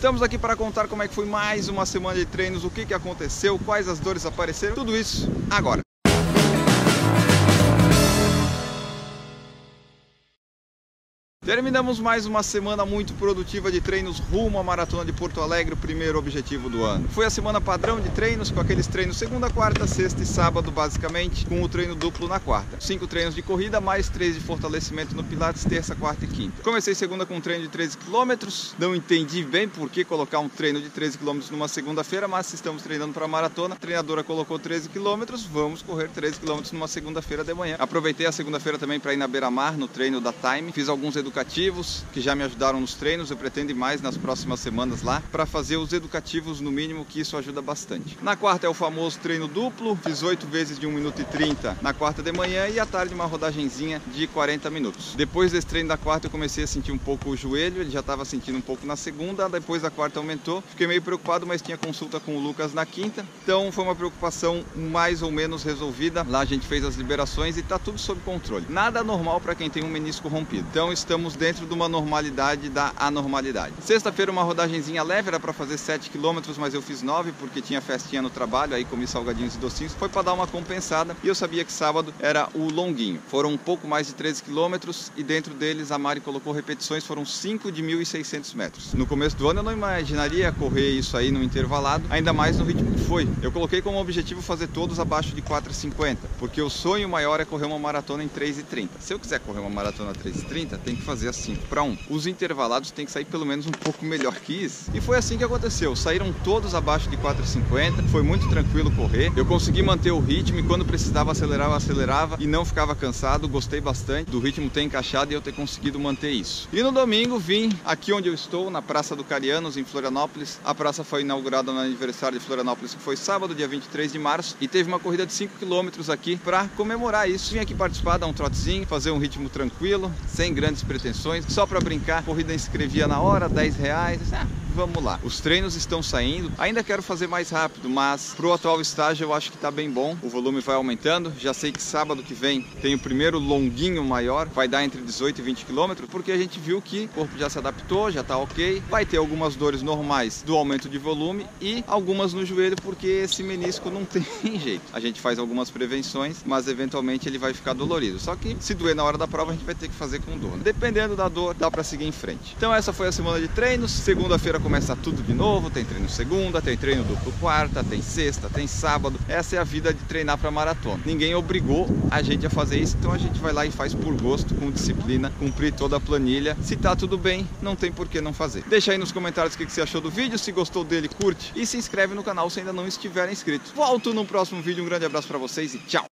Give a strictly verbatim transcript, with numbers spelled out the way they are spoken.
Estamos aqui para contar como é que foi mais uma semana de treinos, o que que aconteceu, quais as dores apareceram, tudo isso agora. Terminamos mais uma semana muito produtiva de treinos rumo à Maratona de Porto Alegre, o primeiro objetivo do ano. Foi a semana padrão de treinos, com aqueles treinos segunda, quarta, sexta e sábado, basicamente, com o treino duplo na quarta. Cinco treinos de corrida, mais três de fortalecimento no Pilates, terça, quarta e quinta. Comecei segunda com um treino de treze quilômetros, não entendi bem por que colocar um treino de treze quilômetros numa segunda-feira, mas se estamos treinando para a maratona, a treinadora colocou treze quilômetros, vamos correr treze quilômetros numa segunda-feira de manhã. Aproveitei a segunda-feira também para ir na beira-mar, no treino da Time, fiz alguns educativos educativos que já me ajudaram nos treinos, eu pretendo ir mais nas próximas semanas lá para fazer os educativos no mínimo, que isso ajuda bastante. Na quarta é o famoso treino duplo, fiz oito vezes de um minuto e trinta na quarta de manhã e à tarde uma rodagenzinha de quarenta minutos. Depois desse treino da quarta eu comecei a sentir um pouco o joelho, ele já estava sentindo um pouco na segunda, depois da quarta aumentou, fiquei meio preocupado, mas tinha consulta com o Lucas na quinta, então foi uma preocupação mais ou menos resolvida. Lá a gente fez as liberações e está tudo sob controle. Nada normal para quem tem um menisco rompido, então estamos dentro de uma normalidade da anormalidade. Sexta-feira uma rodagenzinha leve, era para fazer sete quilômetros, mas eu fiz nove porque tinha festinha no trabalho, aí comi salgadinhos e docinhos, foi para dar uma compensada e eu sabia que sábado era o longuinho. Foram um pouco mais de treze quilômetros e dentro deles a Mari colocou repetições, foram cinco de mil e seiscentos metros. No começo do ano eu não imaginaria correr isso aí no intervalado, ainda mais no ritmo que foi. Eu coloquei como objetivo fazer todos abaixo de quatro e cinquenta, porque o sonho maior é correr uma maratona em três e trinta. Se eu quiser correr uma maratona três e trinta, tem que fazer assim para um. Os intervalados tem que sair pelo menos um pouco melhor que isso. E foi assim que aconteceu. Saíram todos abaixo de quatro e cinquenta. Foi muito tranquilo correr. Eu consegui manter o ritmo e quando precisava acelerar, eu acelerava e não ficava cansado. Gostei bastante do ritmo ter encaixado e eu ter conseguido manter isso. E no domingo vim aqui onde eu estou, na Praça do Carianos, em Florianópolis. A praça foi inaugurada no aniversário de Florianópolis, que foi sábado, dia vinte e três de março, e teve uma corrida de cinco quilômetros aqui para comemorar isso. Vim aqui participar, dar um trotezinho, fazer um ritmo tranquilo, sem grandes pretensões, só para brincar. A corrida inscrevia na hora, dez reais. Ah, vamos lá. Os treinos estão saindo. Ainda quero fazer mais rápido, mas pro atual estágio eu acho que tá bem bom. O volume vai aumentando. Já sei que sábado que vem tem o primeiro longuinho maior. Vai dar entre dezoito e vinte quilômetros, porque a gente viu que o corpo já se adaptou, já tá ok. Vai ter algumas dores normais do aumento de volume e algumas no joelho, porque esse menisco não tem jeito. A gente faz algumas prevenções, mas eventualmente ele vai ficar dolorido. Só que se doer na hora da prova, a gente vai ter que fazer com dor. Dependendo da dor, dá para seguir em frente. Então essa foi a semana de treinos. Segunda-feira começa tudo de novo, tem treino segunda, tem treino duplo quarta, tem sexta, tem sábado. Essa é a vida de treinar para maratona. Ninguém obrigou a gente a fazer isso, então a gente vai lá e faz por gosto, com disciplina, cumprir toda a planilha. Se tá tudo bem, não tem por que não fazer. Deixa aí nos comentários o que você achou do vídeo, se gostou dele, curte e se inscreve no canal se ainda não estiver inscrito. Volto no próximo vídeo, um grande abraço para vocês e tchau!